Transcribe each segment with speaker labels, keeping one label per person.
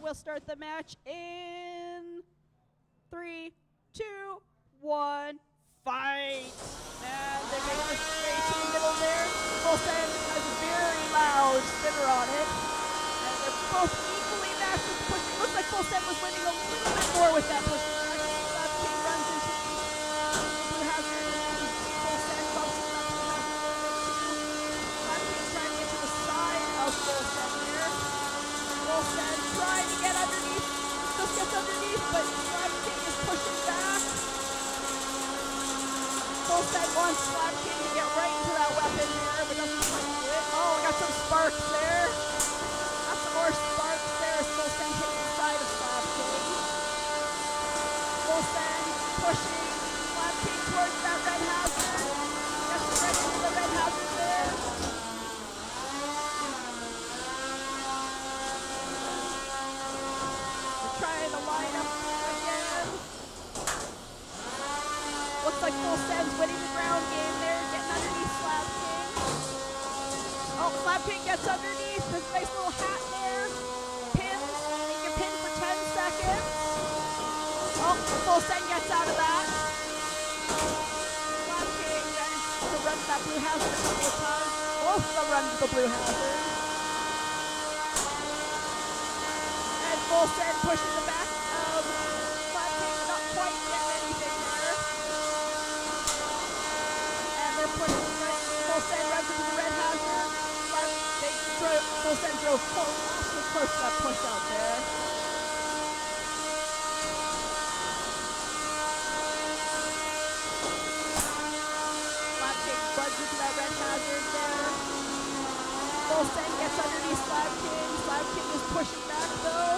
Speaker 1: we'll start the match in 3, 2, 1, fight. And they make their way to the middle there. Full Send has a very loud spinner on it. And they're both equally matched with pushing. Looks like Full Send was winning a little bit more with that pushing. Slab King runs into Blue Hazard. Full Send bumps him up to the Hazard. Slab King trying to get to the side of Full Send there. Full Send trying to get underneath. Just gets underneath, but Slab King is pushing back. Full Send wants Slab King to get right into that weapon there, but doesn't quite do it. Oh, we got some sparks there. Got some more sparks there as Full Send hits the side of Slab King. Full Send pushing Slab King towards that red hazard. Gets right into the red hazard there. We're trying to line up again. Looks like Full Send's winning the ground game there, getting underneath Slab King. Oh, Slab King gets underneath, his nice little hat there. Pins, he can pin for 10 seconds. Oh, Full Send gets out of that. Slab King manages to run to that blue hazard a couple of times. Both of them run to the blue hazard. And Full Send pushing the back of Slab King, not quite getting anything there. Full Send runs into the red hazard. Full Send drove awfully close to that push out there. Slab King runs into that red hazard there. Full Send gets underneath Slab King. Slab King is pushing back though.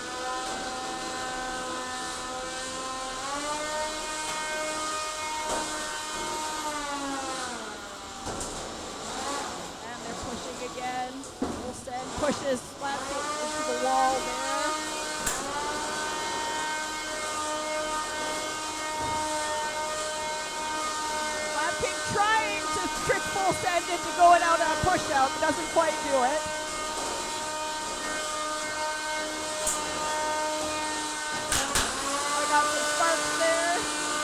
Speaker 1: Again, Full Send pushes Slab King into the wall there. Slab King trying to trick Full Send into going out on a push out, but doesn't quite do it. I got some sparks there.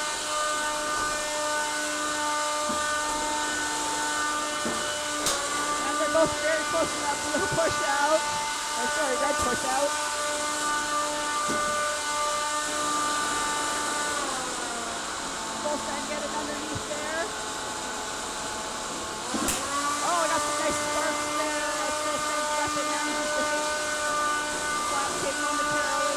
Speaker 1: Both very close to that blue push out. Or sorry, red push out. Full Send getting underneath there. Oh, I got some nice sparks there. Full Send's weapon manages to hit Slab King momentarily.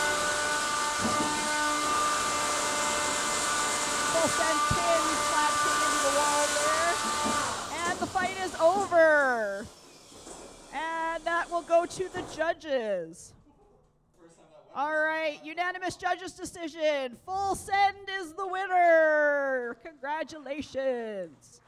Speaker 1: Full Send pins Slab King into the wall there. And the fight is over. And that will go to the judges. All right, unanimous judges decision. Full Send is the winner. Congratulations.